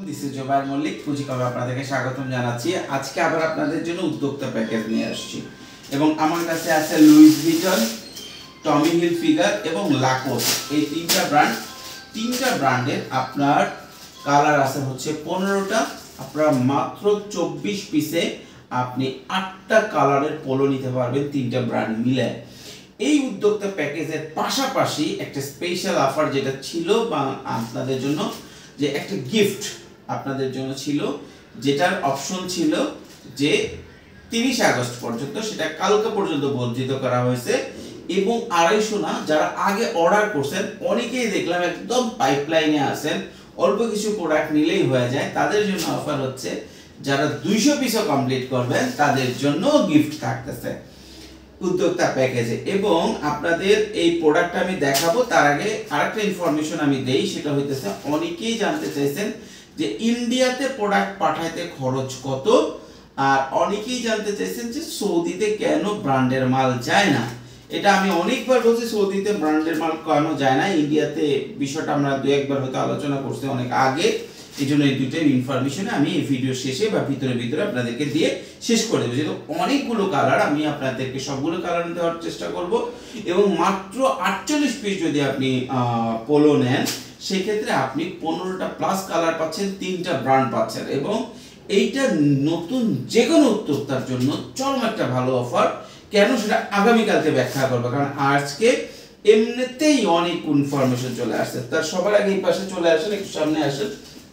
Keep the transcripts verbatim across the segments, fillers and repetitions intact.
This is Zobayer Mallick পুঁজিকবে আপনাদেরকে স্বাগতম জানাচ্ছি। আজকে আবার আপনাদের জন্য উদ্যোক্তা প্যাকেজ নিয়ে আসছি এবং আমার কাছে আছে লুইস ভিটন, টমি হিলফিগার এবং লাকোস। এই তিনটা ব্র্যান্ড তিনটা ব্র্যান্ডের আপনার কালার আছে হচ্ছে পনেরোটা। আপনারা মাত্র চব্বিশ পিসে আপনি আটটা কালারের পোলো নিতে পারবেন তিনটা ব্র্যান্ড মিলে। এই উদ্যোক্তা প্যাকেজের পাশাপাশি একটা স্পেশাল অফার যেটা ছিল বা আপনাদের জন্য যে একটা গিফট আপনাদের জন্য ছিল, যেটার অপশন ছিল যে তিরিশে আগস্ট পর্যন্ত, সেটা কালকে পর্যন্ত বর্ধিত করা হয়েছে এবং আড়াইশো না, যারা আগে অর্ডার করছেন অনেকেই দেখলাম একদম পাইপলাইনে আছেন, অল্প কিছু প্রোডাক্ট নিলেই হয়ে যায়, তাদের জন্য অফার হচ্ছে যারা দুইশো পিসও কমপ্লিট করবেন তাদের জন্য গিফট থাকতেছে উদ্যোক্তা প্যাকেজে। এবং আপনাদের এই প্রোডাক্টটা আমি দেখাবো তার আগে আরেকটা ইনফরমেশন আমি দেই, সেটা হইতেছে অনেকেই জানতে চাইছেন যে ইন্ডিয়াতে প্রোডাক্ট পাঠাইতে খরচ কত, আর অনেকেই জানতে চাইছেন যে সৌদিতে কেন ব্র্যান্ডের মাল যায় না। এটা আমি অনেকবার বলছি, সৌদিতে ব্র্যান্ডের মাল কেন যায় না, ইন্ডিয়াতে বিষয়টা আমরা দু একবার হয়তো আলোচনা করছি অনেক আগে। এই জন্য এই দুটো ইনফরমেশন আমি এই ভিডিও শেষে বা ভিতরে ভিতরে আপনাদেরকে দিয়ে শেষ করে দেবো। যেহেতু অনেকগুলো কালার, আমি আপনাদেরকে সবগুলো কালার দেওয়ার চেষ্টা করব এবং মাত্র আটচল্লিশ পিস যদি আপনি পোলো নেন সেক্ষেত্রে আপনি পনেরোটা প্লাস কালার পাচ্ছেন, তিনটা ব্র্যান্ড পাচ্ছেন এবং এইটা নতুন যে কোনো উদ্যোক্তার জন্য চরম একটা ভালো অফার। কেন সেটা আগামীকালকে ব্যাখ্যা করবো, কারণ আজকে এমনিতেই অনেক ইনফরমেশন চলে আসছে। তার সবার আগে এই পাশে চলে আসেন, একটু সামনে আসেন।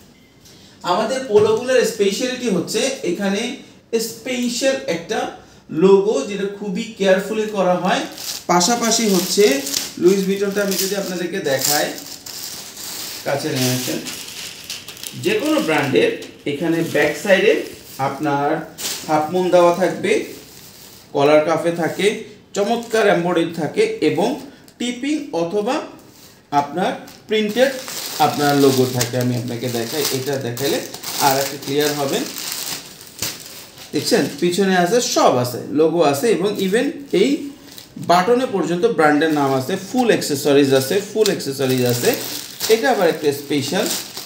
আমাদের পোলোগুলোর স্পেশালিটি হচ্ছে এখানে স্পেশাল একটা লোগো যেটা খুবই কেয়ারফুলি করা হয়। পাশাপাশি হচ্ছে লুইস ভিটনটা আমি যদি আপনাদেরকে দেখাই, কাছে নিয়ে আসেন, যে কোনো ব্র্যান্ডের এখানে ব্যাক সাইডে আপনার হাফ মুন দেওয়া থাকবে, কলার কাফে থাকে, চমৎকার এমব্রয়ডারি থাকে এবং টিপিং অথবা আপনার প্রিন্টেড আপনার লোগো থাকে। আমি আপনাকে দেখাই, এটা দেখাইলে আর একটা ক্লিয়ার হবে। দেখছেন পিছনে আছে, সব আছে, লোগো আছে এবং ইভেন এই বাটনে পর্যন্ত ব্র্যান্ডের নাম আছে, ফুল অ্যাক্সেসরিজ আছে, ফুল অ্যাক্সেসরিজ আছে। এটা আবার একটা স্পেশাল,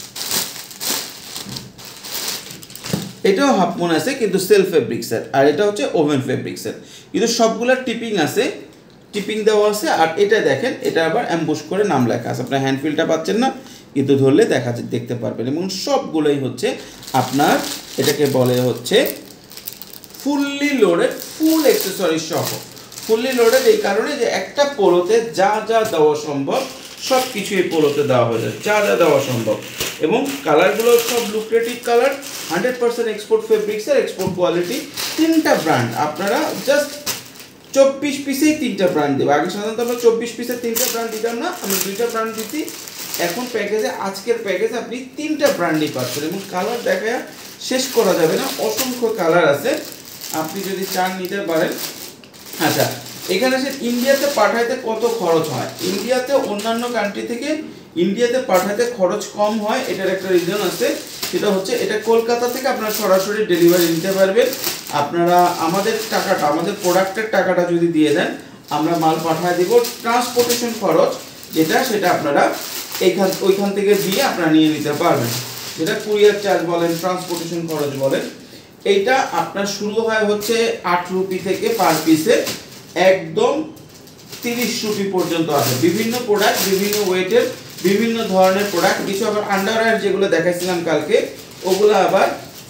এটাও হাফ মুন আছে কিন্তু সেলফ ফেব্রিক্সের, আর এটা হচ্ছে ওভেন ফেব্রিক্সের, কিন্তু সবগুলোর টিপিং আছে, টিপিং দেওয়া আছে। আর এটা দেখেন, এটা আবার অ্যাম্বুশ করে নাম লেখা আছে, আপনার হ্যান্ড ফিলটা পাচ্ছেন না কিন্তু ধরলে দেখা দেখতে পারবেন। এবং সবগুলোই হচ্ছে আপনার এটাকে বলে হচ্ছে ফুললি লোডেড, ফুল অ্যাক্সেসরিজ সহ। ফুললি লোডেড এই কারণে যে একটা পোলোতে যা যা দেওয়া সম্ভব সব কিছু এই পোলোতে দেওয়া হয়ে যায়, যা যা দেওয়া সম্ভব। এবং কালারগুলো সব lucrative colour, hundred percent export ফেব্রিক্সের, এক্সপোর্ট কোয়ালিটি। তিনটা ব্র্যান্ড আপনারা জাস্ট চব্বিশ পিসেই তিনটা ব্র্যান্ড দেবো। আগে সাধারণত আমরা চব্বিশ পিসের তিনটা ব্র্যান্ড দিতাম না, আমি দুইটা ব্র্যান্ড দিচ্ছি। এখন প্যাকেজে, আজকের প্যাকেজে আপনি তিনটা ব্র্যান্ডই পাচ্ছেন এবং কালার দেখা শেষ করা যাবে না, অসংখ্য কালার আছে, আপনি যদি চান নিতে পারেন। আচ্ছা, এখানে সে ইন্ডিয়াতে পাঠাইতে কত খরচ হয়, ইন্ডিয়াতে অন্যান্য কান্ট্রি থেকে ইন্ডিয়াতে পাঠাইতে খরচ কম হয়। এটার একটা রিজন আছে, সেটা হচ্ছে এটা কলকাতা থেকে আপনারা সরাসরি ডেলিভারি নিতে পারবেন। আপনারা আমাদের টাকাটা, আমাদের প্রোডাক্টের টাকাটা যদি দিয়ে দেন, আমরা মাল পাঠিয়ে দেব। ট্রান্সপোর্টেশন খরচ যেটা, সেটা আপনারা এইখান ওইখান থেকে দিয়ে আপনারা নিয়ে নিতে পারবেন, যেটা কুরিয়ার চার্জ বলেন, ট্রান্সপোর্টেশন খরচ বলেন। এইটা আপনার শুরু হয় হচ্ছে আট রুপি থেকে পার পিসে একদম তিরিশ রুপি পর্যন্ত আছে। বিভিন্ন প্রোডাক্ট, বিভিন্ন ওয়েটের, বিভিন্ন ধরনের প্রোডাক্ট। কিছু আবার আন্ডারওয়্যার যেগুলো দেখাইছিলাম কালকে, ওগুলো আবার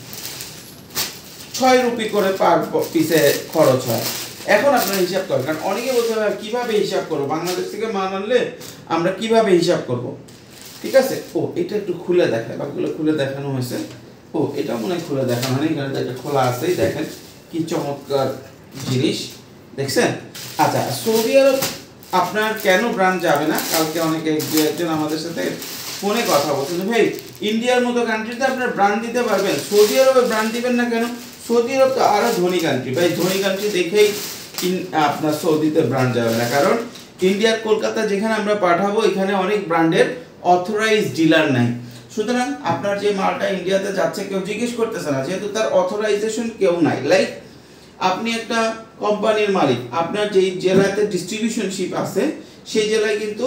ছয় রুপি করে পার পিসে খরচ হয়। এখন আপনারা হিসাব করেন, কারণ অনেকে বলতে হবে কীভাবে হিসাব করবো, বাংলাদেশ থেকে মাল আনলে আমরা কিভাবে হিসাব করব। ঠিক আছে, ও এটা একটু খুলে দেখায়, বাকিগুলো খুলে দেখানো হয়েছে। ও এটা মনে হয় খুলে দেখানো হয়নি, কারণ এটা খোলা আছেই। দেখেন কি চমৎকার জিনিস, দেখছেন। আচ্ছা, সৌদি আরব আপনার কেন ব্র্যান্ড যাবে না, কালকে অনেকে দু একজন আমাদের সাথে ফোনে কথা বলছেন, ভাই ইন্ডিয়ার মতো কান্ট্রিতে আপনার ব্র্যান্ড দিতে পারবেন, সৌদি আরবে ব্র্যান্ড দিবেন না কেন? সৌদি আরব তো আরও ধনী কান্ট্রি, ভাই ধনী কান্ট্রি দেখেই আপনার সৌদিতে ব্র্যান্ড যাবে না, কারণ ইন্ডিয়ার কলকাতা যেখানে আমরা পাঠাবো এখানে অনেক ব্র্যান্ডের অথরাইজ ডিলার নাই। সুতরাং আপনার যে মালটা ইন্ডিয়াতে যাচ্ছে কেউ জিজ্ঞেস করতেছে না, যেহেতু তার অথরাইজেশন কেউ নাই। লাইক আপনি একটা কোম্পানির মালিক, আপনার যেই জেলাতে ডিস্ট্রিবিউশনশিপ আছে সেই জেলায় কিন্তু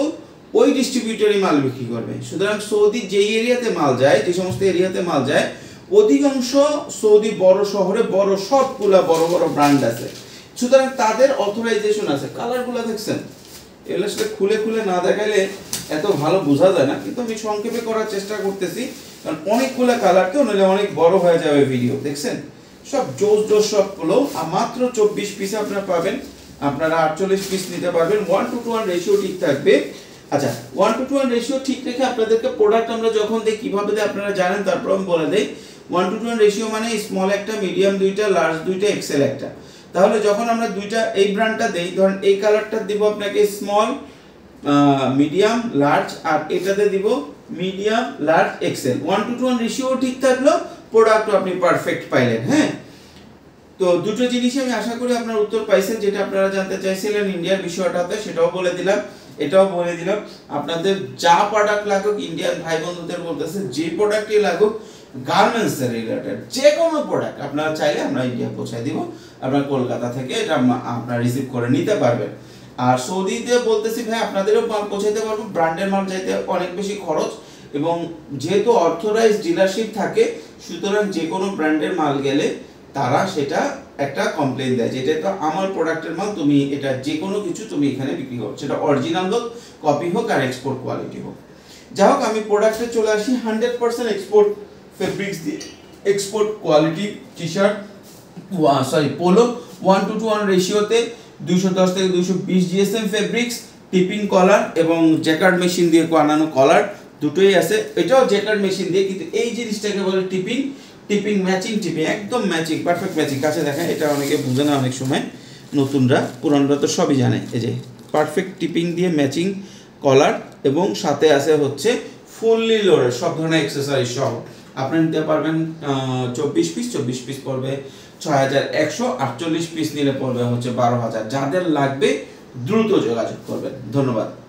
ওই ডিস্ট্রিবিউটরই মাল বিক্রি করবে। সুতরাং সৌদি যেই এরিয়াতে মাল যায়, যে সমস্ত এরিয়াতে মাল যায়, অধিকাংশ সৌদি বড় শহরে বড় সবগুলা বড় বড় ব্র্যান্ড আছে, সুতরাং তাদের অথরাইজেশন আছে। কালারগুলো দেখছেন, এগুলো আসলে খুলে খুলে না দেখাইলে এত ভালো বোঝা যায় না, কিন্তু আমি সংক্ষেপে করার চেষ্টা করতেছি, কারণ অনেকগুলো কালার তো নইলে অনেক বড় হয়ে যাবে ভিডিও। দেখছেন সব জোস জোস সবগুলো, আর মাত্র চব্বিশ পিস আপনারা পাবেন, আপনারা আটচল্লিশ পিস নিতে পারবেন। One two two one ratio ঠিক থাকবে। আচ্ছা, one two two one ratio ঠিক রেখে আপনাদেরকে প্রোডাক্ট আমরা যখন দিই কীভাবে দিই আপনারা জানেন, তারপর আমি বলে দিই। One two two one ratio মানে স্মল একটা, মিডিয়াম দুইটা, লার্জ দুইটা, এক্সেল একটা। তাহলে যখন আমরা দুইটা এই ব্র্যান্ডটা দেই, ধরেন এই কালারটা দিব আপনাকে স্মল, মিডিয়াম, লার্জ, আর এটাতে দিব medium, large, XL. One two two one ratio ঠিক থাকলো, প্রোডাক্টও আপনি পারফেক্ট পাইলেন। হ্যাঁ, তো দুটো জিনিসই আমি আশা করি আপনার উত্তর পাইছেন, যেটা আপনারা জানতে চাইছিলেন ইন্ডিয়ার বিষয়টাতে, সেটাও বলে দিলাম, এটাও বলে দিলাম। আপনাদের যা প্রোডাক্ট লাগুক, ইন্ডিয়ান ভাই বন্ধুদের বলতেছে যে প্রোডাক্টই লাগুক, গার্মেন্টসের রিলেটেড যে কোনো প্রোডাক্ট আপনারা চাইলে আমরা ইন্ডিয়া পৌঁছায় দিব, আপনার কলকাতা থেকে এটা আপনারা রিসিভ করে নিতে পারবেন। আর সৌদিতে বলতেছি ভাই আপনাদেরও মাল পৌঁছাইতে পারবো, ব্র্যান্ডের মাল চাইতে অনেক বেশি খরচ, এবং যেহেতু অথরাইজ ডিলারশিপ থাকে, সুতরাং যে কোনো ব্র্যান্ডের মাল গেলে তারা সেটা একটা কমপ্লেইন দেয়, যেটা তো আমার প্রোডাক্টের মাল, তুমি এটা যে কোনো কিছু তুমি এখানে বিক্রি করো, সেটা অরিজিনাল হোক, কপি হোক, আর এক্সপোর্ট কোয়ালিটি হোক। যাই হোক, আমি প্রোডাক্টে চলে আসি হান্ড্রেড পার্সেন্ট এক্সপোর্ট ফেব্রিক্স দিয়ে, export quality T shirt, sorry polo, one two two one রেশিওতে দুইশো দশ থেকে দুইশো বিশ জিএসএম ফেব্রিক্স, টিপিং কলার এবং জ্যাকার্ড মেশিন দিয়ে বানানো কলার দুটোই আছে। এটাও জ্যাকার্ড মেশিন দিয়ে, কিন্তু এই জিনিসটাকে বলে টিপিং, টিপিং ম্যাচিং, টিপিং একদম ম্যাচিং, পারফেক্ট ম্যাচিং। কাছে দেখেন, এটা অনেকে বুঝে না অনেক সময়, নতুনরা, পুরানরা তো সবই জানে। এই যে পারফেক্ট টিপিং দিয়ে ম্যাচিং কলার, এবং সাথে আছে হচ্ছে ফুললি লোডেড সব ধরনের অ্যাক্সেসরিজ সহ আপনি নিতে পারবেন। চব্বিশ পিস, চব্বিশ পিস পড়বে ছয় হাজার একশো, আটচল্লিশ পিস নিলে পড়বে হচ্ছে বারো হাজার। যাদের লাগবে দ্রুত যোগাযোগ করবেন। ধন্যবাদ।